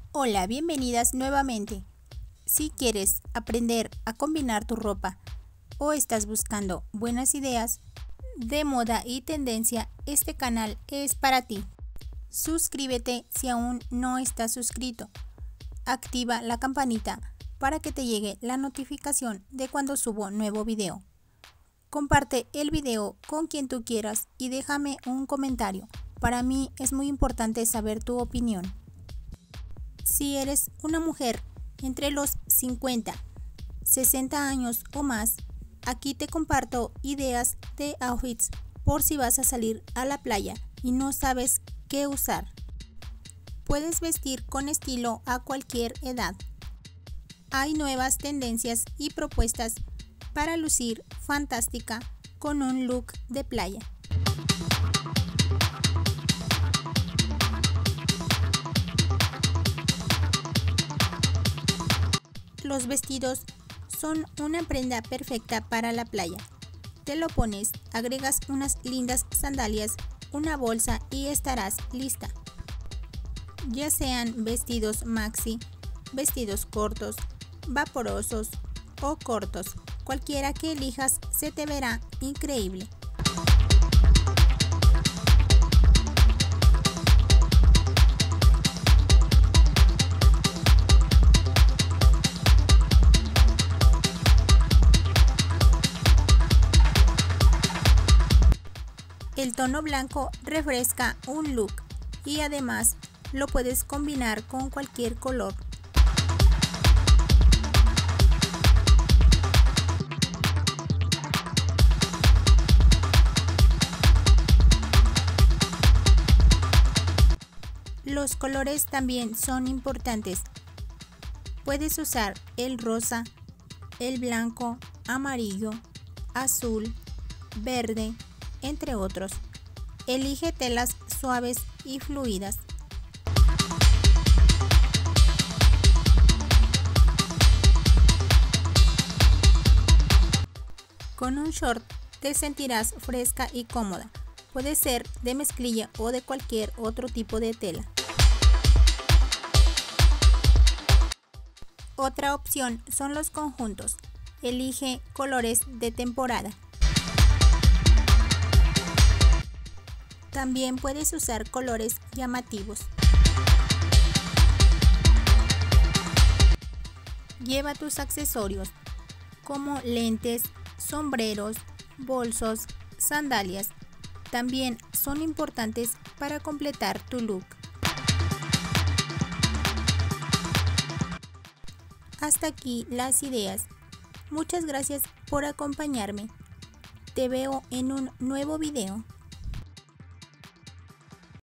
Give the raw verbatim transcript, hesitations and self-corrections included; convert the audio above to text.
Hola, bienvenidas nuevamente. Si quieres aprender a combinar tu ropa o estás buscando buenas ideas de moda y tendencia, este canal es para ti. Suscríbete si aún no estás suscrito. Activa la campanita para que te llegue la notificación de cuando subo nuevo video. Comparte el video con quien tú quieras y déjame un comentario. Para mí es muy importante saber tu opinión. Si eres una mujer entre los cincuenta, sesenta años o más, aquí te comparto ideas de outfits por si vas a salir a la playa y no sabes qué usar. Puedes vestir con estilo a cualquier edad. Hay nuevas tendencias y propuestas para lucir fantástica con un look de playa. Los vestidos son una prenda perfecta para la playa. Te lo pones, agregas unas lindas sandalias, una bolsa y estarás lista. Ya sean vestidos maxi, vestidos cortos, vaporosos o cortos, cualquiera que elijas se te verá increíble. El tono blanco refresca un look y además lo puedes combinar con cualquier color. Los colores también son importantes. Puedes usar el rosa, el blanco, amarillo, azul, verde, entre otros. Elige telas suaves y fluidas. Con un short te sentirás fresca y cómoda. Puede ser de mezclilla o de cualquier otro tipo de tela. Otra opción son los conjuntos. Elige colores de temporada. También puedes usar colores llamativos. Lleva tus accesorios como lentes, sombreros, bolsos, sandalias. También son importantes para completar tu look. Hasta aquí las ideas. Muchas gracias por acompañarme. Te veo en un nuevo video.